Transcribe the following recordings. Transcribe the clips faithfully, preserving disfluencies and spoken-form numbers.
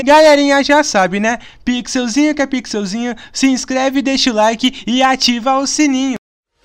Galerinha já sabe, né? Pixelzinho que é pixelzinho, se inscreve, deixa o like e ativa o sininho.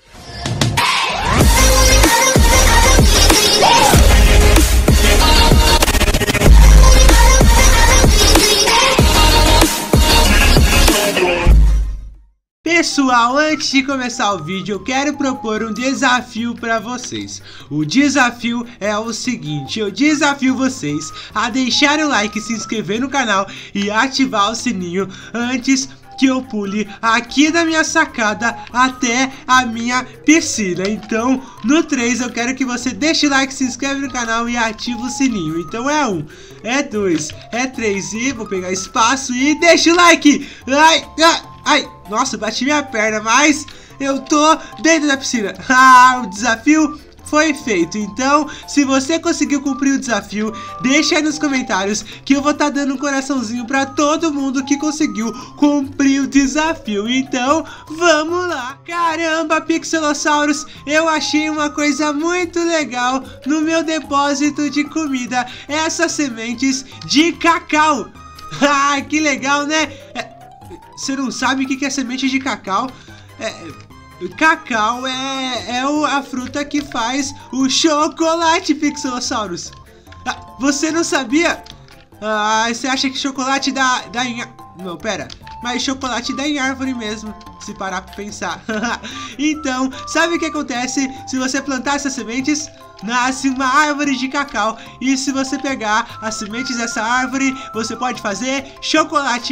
Pessoal, antes de começar o vídeo, eu quero propor um desafio para vocês. O desafio é o seguinte: eu desafio vocês a deixar o like, se inscrever no canal e ativar o sininho antes que eu pule aqui da minha sacada até a minha piscina. Então, no três, eu quero que você deixe o like, se inscreve no canal e ative o sininho. Então é um, é dois, é três e vou pegar espaço e deixa o like. Ai, ai, ai, nossa, bati minha perna, mas eu tô dentro da piscina. Ah, o desafio foi feito. Então, se você conseguiu cumprir o desafio, deixa aí nos comentários que eu vou estar dando um coraçãozinho pra todo mundo que conseguiu cumprir o desafio. Então, vamos lá. Caramba, Pixelossauros, eu achei uma coisa muito legal no meu depósito de comida. Essas sementes de cacau. Ah, que legal, né? É, você não sabe o que é semente de cacau? É... Cacau é, é o, a fruta que faz o chocolate, Pixelossauros. Ah, você não sabia? Ah, você acha que chocolate dá, dá em... Não, pera. Mas chocolate dá em árvore mesmo, se parar pra pensar. Então, sabe o que acontece se você plantar essas sementes? Nasce uma árvore de cacau. E se você pegar as sementes dessa árvore, você pode fazer chocolate.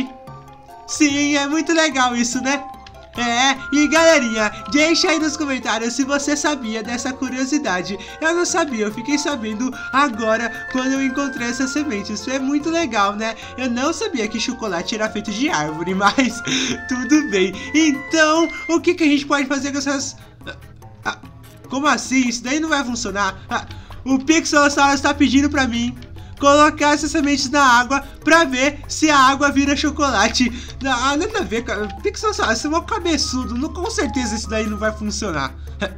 Sim, é muito legal isso, né? É, e galerinha, deixa aí nos comentários se você sabia dessa curiosidade. Eu não sabia, eu fiquei sabendo agora quando eu encontrei essas sementes. Isso é muito legal, né? Eu não sabia que chocolate era feito de árvore, mas tudo bem. Então, o que, que a gente pode fazer com essas... Ah, como assim? Isso daí não vai funcionar? Ah, o Pixelossauros está pedindo pra mim colocar essas sementes na água pra ver se a água vira chocolate. Ah, nada a ver, cara. Pixelossauros, você é um cabeçudo. Não, com certeza isso daí não vai funcionar.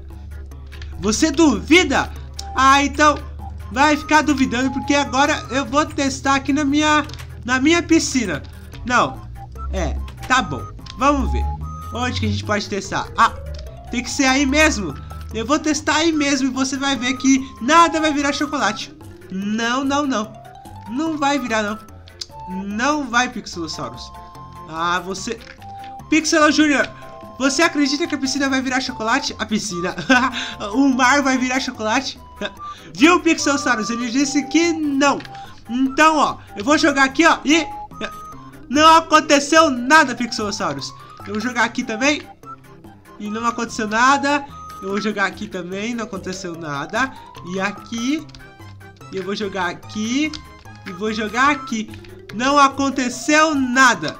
Você duvida? Ah, então vai ficar duvidando, porque agora eu vou testar aqui na minha, na minha piscina. Não, é, tá bom. Vamos ver. Onde que a gente pode testar? Ah, tem que ser aí mesmo. Eu vou testar aí mesmo e você vai ver que nada vai virar chocolate. Não, não, não. Não vai virar, não. Não vai, Pixelossauros. Ah, você... Pixelo Júnior, você acredita que a piscina vai virar chocolate? A piscina. O mar vai virar chocolate? Viu, Pixelossauros? Ele disse que não. Então, ó, eu vou jogar aqui, ó, e... Não aconteceu nada, Pixelossauros. Eu vou jogar aqui também. E não aconteceu nada. Eu vou jogar aqui também, não aconteceu nada. E aqui... E eu vou jogar aqui. E vou jogar aqui. Não aconteceu nada.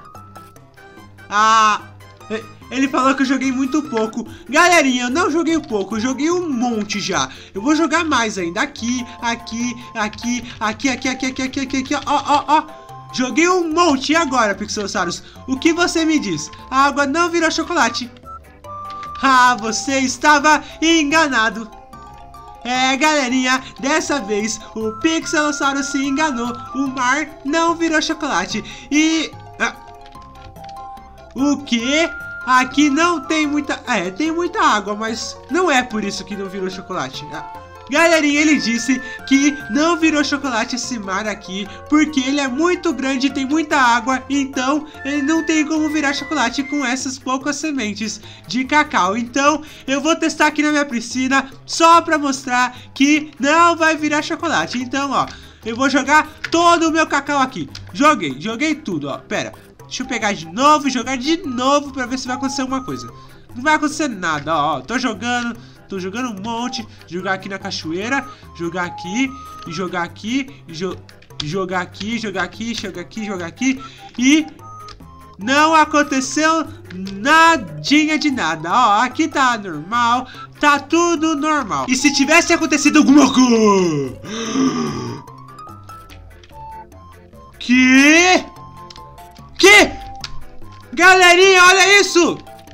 Ah, ele falou que eu joguei muito pouco. Galerinha, eu não joguei pouco. Eu joguei um monte já. Eu vou jogar mais ainda. Aqui, aqui, aqui, aqui, aqui, aqui, aqui, aqui, aqui, aqui. Ó, ó, ó. Joguei um monte. E agora, Pixelossauros? O que você me diz? A água não virou chocolate. Ah, você estava enganado. É, galerinha, dessa vez o Pixelossauros se enganou. O mar não virou chocolate. E... Ah, o que? Aqui não tem muita... É, tem muita água, mas não é por isso que não virou chocolate. Ah, galerinha, ele disse que não virou chocolate esse mar aqui porque ele é muito grande e tem muita água. Então ele não tem como virar chocolate com essas poucas sementes de cacau. Então eu vou testar aqui na minha piscina só pra mostrar que não vai virar chocolate. Então, ó, eu vou jogar todo o meu cacau aqui. Joguei, joguei tudo, ó. Pera, deixa eu pegar de novo e jogar de novo pra ver se vai acontecer alguma coisa. Não vai acontecer nada, ó, ó. Tô jogando... Tô jogando um monte. Jogar aqui na cachoeira. Jogar aqui. E jogar aqui. E jo jogar aqui. Jogar aqui. Jogar aqui. Jogar aqui. E... não aconteceu nadinha de nada. Ó, aqui tá normal. Tá tudo normal. E se tivesse acontecido alguma coisa... Que? Que? Galerinha, olha isso!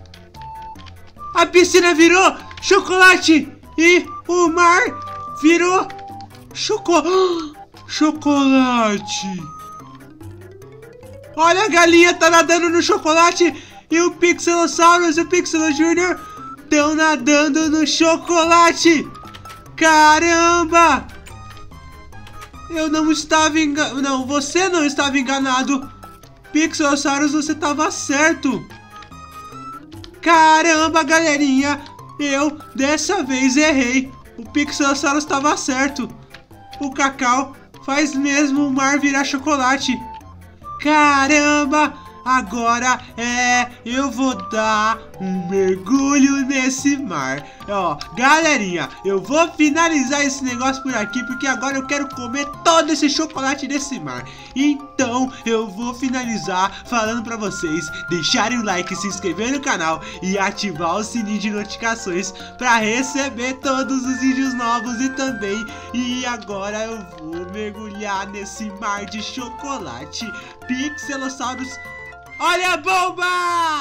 A piscina virou chocolate e o mar virou choco... chocolate. Olha, a galinha tá nadando no chocolate. E o Pixelosaurus e o Pixelo Júnior estão nadando no chocolate. Caramba! Eu não estava enganado. Não, você não estava enganado. Pixelosaurus, você estava certo. Caramba, galerinha. Eu, dessa vez, errei. O Pixelosaurus estava certo. O Cacau faz mesmo o mar virar chocolate. Caramba! Agora é, eu vou dar um mergulho nesse mar. Ó, galerinha, eu vou finalizar esse negócio por aqui, porque agora eu quero comer todo esse chocolate desse mar. Então eu vou finalizar falando pra vocês deixarem o like, se inscrever no canal e ativar o sininho de notificações pra receber todos os vídeos novos e também. E agora eu vou mergulhar nesse mar de chocolate. Pixelosaurus, olha a bomba!